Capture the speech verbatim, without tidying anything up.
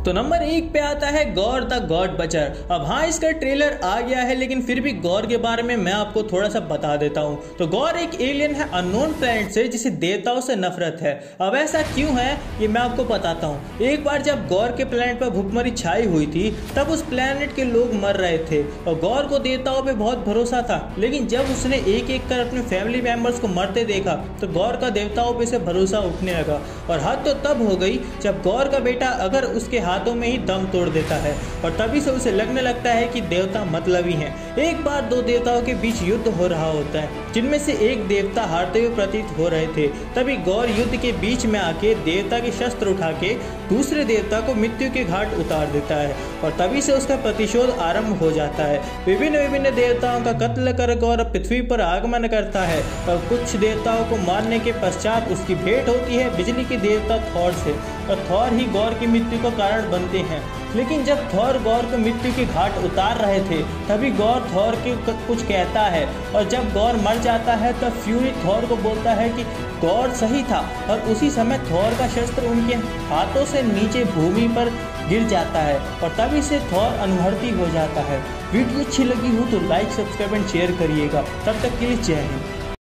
तो नंबर एक पे आता है गौर द गॉड बचर। अब हाँ, इसका ट्रेलर आ गया है, लेकिन फिर भी गौर के बारे में मैं आपको थोड़ा सा बता देता हूँ। तो गौर एक एलियन है अननोन प्लैनेट से, जिसे देवताओं से नफरत है। अब ऐसा क्यों है ये मैं आपको बताता हूँ। एक बार जब गौर के प्लैनेट पर भूखमरी छाई हुई थी, तब उस प्लैनेट के लोग मर रहे थे और गौर को देवताओं पे बहुत भरोसा था। लेकिन जब उसने एक एक कर अपने फैमिली मेंबर्स को मरते देखा, तो गौर का देवताओं पे से भरोसा उठने लगा। और हद तो तब हो गई जब गौर का बेटा अगर उसके हाथों में ही दम तोड़ देता है, और तभी से उसे लगने लगता है कि देवता मतलबी हैं। एक बार दो देवताओं के बीच युद्ध हो रहा होता है, जिनमें से एक देवता हारते हुए प्रतीत हो रहे थे। तभी गौर युद्ध के बीच में आके देवता के शस्त्र उठा के दूसरे देवता को मृत्यु के घाट उतार देता है, और तभी से उसका प्रतिशोध आरंभ हो जाता है। विभिन्न विभिन्न देवताओं का कत्ल कर गौर पृथ्वी पर आगमन करता है, और कुछ देवताओं को मारने के पश्चात उसकी भेंट होती है बिजली के देवता थॉर से, और थॉर ही गौर की मृत्यु का कारण बनते हैं। लेकिन जब थॉर गौर को मृत्यु के घाट उतार रहे थे, तभी गौर थॉर के कुछ कहता है, और जब गौर मर जाता है तब फ्यूरी थॉर को बोलता है कि गौर सही था। और उसी समय थॉर का शस्त्र उनके हाथों से नीचे भूमि पर गिर जाता है, और तभी से थॉर अनुभर्ती हो जाता है। वीडियो अच्छी लगी हो तो लाइक, सब्सक्राइब एंड शेयर करिएगा। तब तक के लिए जय हिंद।